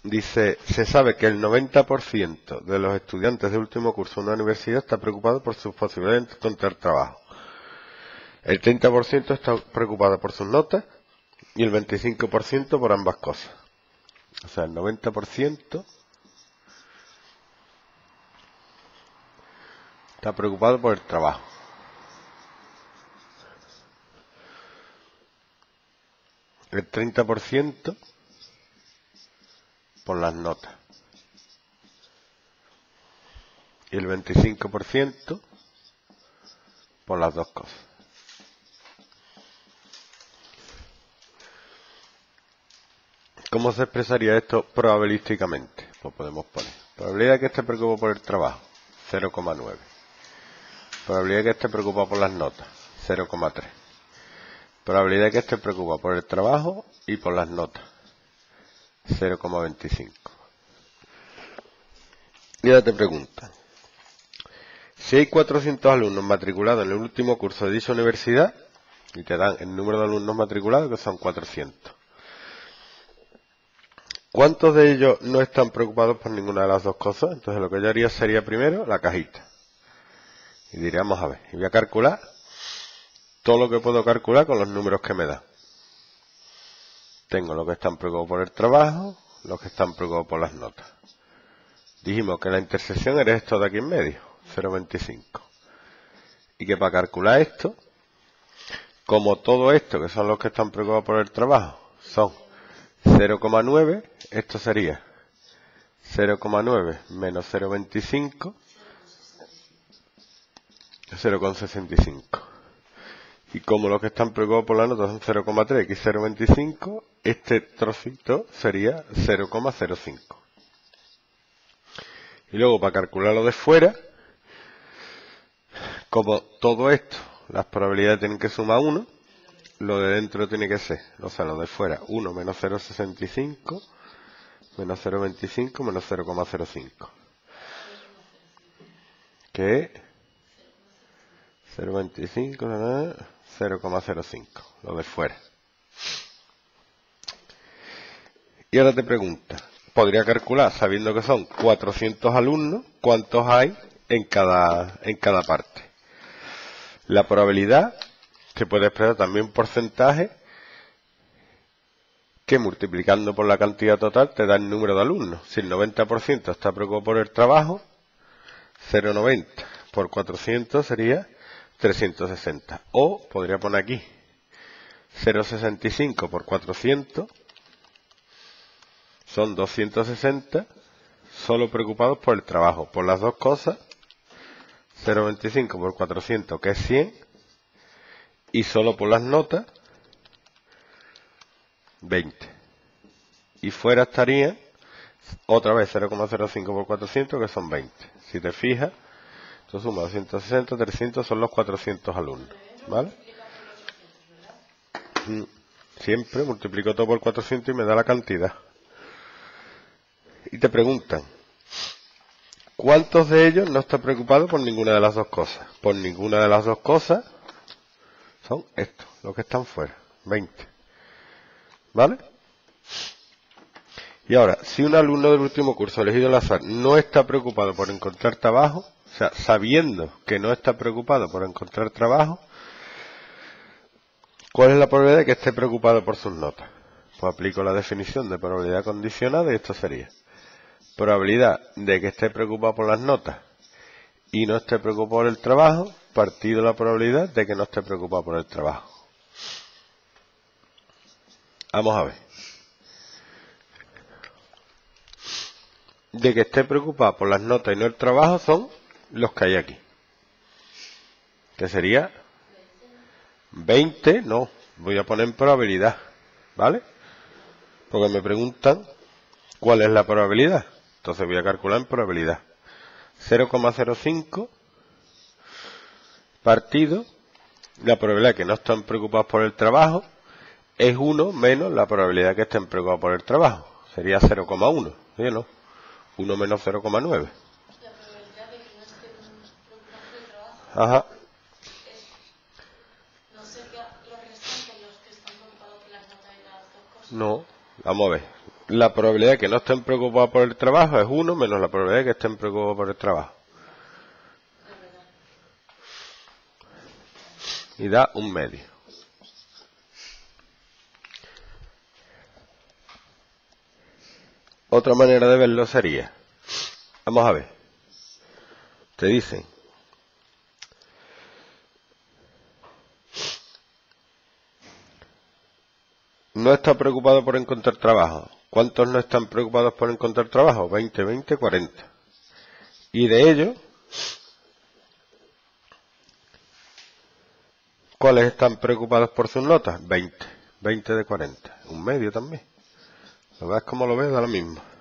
Dice, se sabe que el 90% de los estudiantes de último curso de una universidad está preocupado por sus posibilidades de encontrar trabajo. El 30% está preocupado por sus notas y el 25% por ambas cosas. O sea, el 90% está preocupado por el trabajo. El 30% por las notas. Y el 25% por las dos cosas. ¿Cómo se expresaría esto probabilísticamente? Pues podemos poner probabilidad de que esté preocupado por el trabajo, 0,9. Probabilidad de que esté preocupado por las notas, 0,3. Probabilidad de que esté preocupado por el trabajo y por las notas, 0,25. Y ahora te preguntan, si hay 400 alumnos matriculados en el último curso de dicha universidad, y te dan el número de alumnos matriculados, que son 400. ¿Cuántos de ellos no están preocupados por ninguna de las dos cosas? Entonces lo que yo haría sería primero la cajita. Y diría, vamos a ver, y voy a calcular todo lo que puedo calcular con los números que me da. Tengo los que están preocupados por el trabajo, los que están preocupados por las notas. Dijimos que la intersección era esto de aquí en medio, 0,25. Y que para calcular esto, como todo esto, que son los que están preocupados por el trabajo, son 0,9, esto sería 0,9 menos 0,25, 0,65. Y como los que están preocupados por la nota son 0,3 y 0,25, este trocito sería 0,05. Y luego para calcular lo de fuera, como todo esto, las probabilidades tienen que sumar 1, lo de dentro tiene que ser, o sea, lo de fuera, 1 menos 0,65, menos 0,25, menos 0,05. Que es 0,25, 0,05, lo de fuera. Y ahora te pregunta, podría calcular, sabiendo que son 400 alumnos, cuántos hay en cada parte. La probabilidad se puede expresar también porcentaje, que multiplicando por la cantidad total te da el número de alumnos. Si el 90% está preocupado por el trabajo, 0,90 por 400 sería 360. O podría poner aquí 0,65 por 400 son 260, solo preocupados por el trabajo. Por las dos cosas, 0,25 por 400, que es 100, y solo por las notas, 20. Y fuera estaría otra vez 0,05 por 400, que son 20. Si te fijas, esto suma 260, 300, son los 400 alumnos. ¿Vale? Siempre multiplico todo por 400 y me da la cantidad. Y te preguntan, ¿cuántos de ellos no están preocupados por ninguna de las dos cosas? Por ninguna de las dos cosas son estos, los que están fuera, 20. ¿Vale? Y ahora, si un alumno del último curso elegido al azar no está preocupado por encontrar trabajo, o sea, sabiendo que no está preocupado por encontrar trabajo, ¿cuál es la probabilidad de que esté preocupado por sus notas? Pues aplico la definición de probabilidad condicionada y esto sería probabilidad de que esté preocupado por las notas y no esté preocupado por el trabajo, partido la probabilidad de que no esté preocupado por el trabajo. Vamos a ver. De que esté preocupado por las notas y no el trabajo son los que hay aquí. Que sería 20, no, voy a poner en probabilidad, ¿vale? Porque me preguntan cuál es la probabilidad. Entonces voy a calcular en probabilidad. 0,05 partido la probabilidad de que no estén preocupados por el trabajo es 1 menos la probabilidad de que estén preocupados por el trabajo. Sería 0,1, ¿sí o no? 1 menos 0,9. La probabilidad de que no estén preocupados por el trabajo. Ajá. No sería los restantes los que están preocupados por las notas y las dos cosas. No, vamos a ver. la probabilidad de que no estén preocupados por el trabajo es 1 menos la probabilidad de que estén preocupados por el trabajo. Y da 1/2. Otra manera de verlo sería, vamos a ver, te dicen, no está preocupado por encontrar trabajo. ¿Cuántos no están preocupados por encontrar trabajo? 20, 20, 40. Y de ellos, ¿cuáles están preocupados por sus notas? 20. 20 de 40. 1/2 también. ¿Lo ves como lo ves? Da lo mismo.